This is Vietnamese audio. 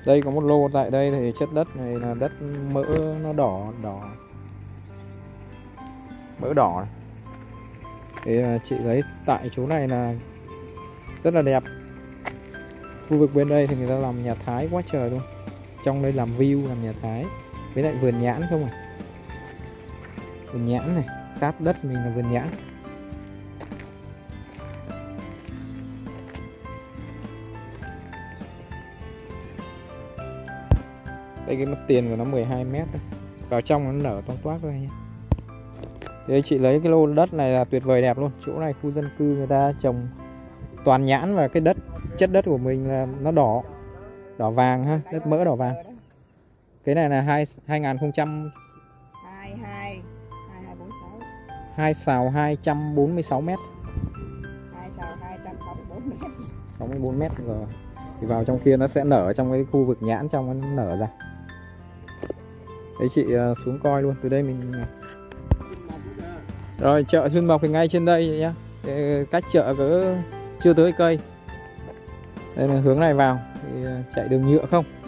Đây có một lô tại đây thì chất đất này là đất mỡ, nó đỏ mỡ đỏ này. Thì chị thấy tại chỗ này là rất là đẹp. Khu vực bên đây thì người ta làm nhà Thái quá trời luôn. Trong đây làm view, làm nhà Thái. Với lại vườn nhãn không à. Vườn nhãn này, sát đất mình là vườn nhãn. Đây cái mặt tiền của nó 12 mét thôi. Vào trong nó nở toang toác rồi nha. Đây chị lấy cái lô đất này là tuyệt vời đẹp luôn. Chỗ này khu dân cư người ta trồng toàn nhãn, và cái chất đất của mình là nó đỏ vàng ha, đất mỡ đỏ vàng. Cái này là 2 sào 246 mét. 2 sào 264 mét. 64 mét rồi. Thì vào trong kia nó sẽ nở trong cái khu vực nhãn, trong nó nở ra. Đấy chị xuống coi luôn, từ đây mình. Rồi chợ Xuyên Mộc thì ngay trên đây nhá. Cách chợ cỡ chưa tới cây. Đây là hướng này vào thì chạy đường nhựa không.